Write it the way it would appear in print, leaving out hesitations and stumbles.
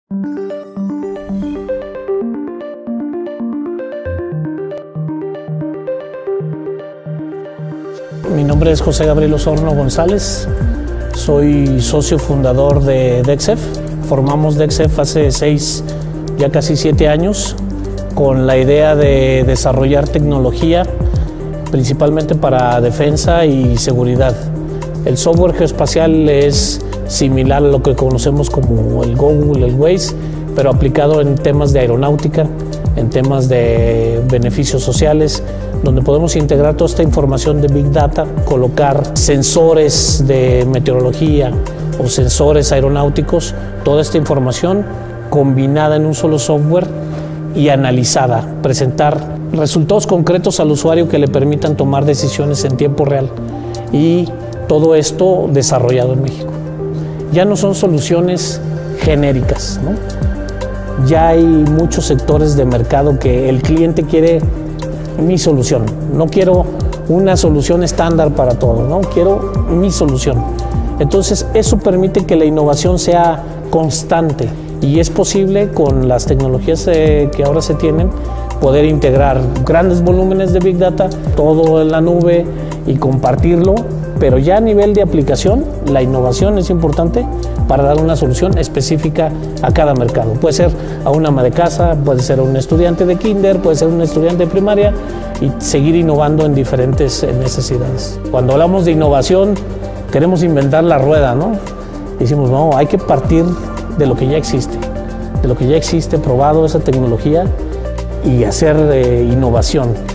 Mi nombre es José Gabriel Osorno González, soy socio fundador de DECSEF. Formamos DECSEF hace ya casi 7 años, con la idea de desarrollar tecnología, principalmente para defensa y seguridad. El software geoespacial es similar a lo que conocemos como el Google, el Waze, pero aplicado en temas de aeronáutica, en temas de beneficios sociales, donde podemos integrar toda esta información de Big Data, colocar sensores de meteorología o sensores aeronáuticos, toda esta información combinada en un solo software y analizada, presentar resultados concretos al usuario que le permitan tomar decisiones en tiempo real, y todo esto desarrollado en México. Ya no son soluciones genéricas, ¿no? Ya hay muchos sectores de mercado que el cliente quiere mi solución. No quiero una solución estándar para todo, ¿no? Quiero mi solución. Entonces, eso permite que la innovación sea constante, y es posible con las tecnologías que ahora se tienen poder integrar grandes volúmenes de Big Data, todo en la nube, y compartirlo. Pero ya a nivel de aplicación, la innovación es importante para dar una solución específica a cada mercado. Puede ser a un ama de casa, puede ser a un estudiante de kinder, puede ser un estudiante de primaria, y seguir innovando en diferentes necesidades. Cuando hablamos de innovación, queremos inventar la rueda, ¿no? Decimos, no, hay que partir de lo que ya existe, probado esa tecnología, y hacer innovación.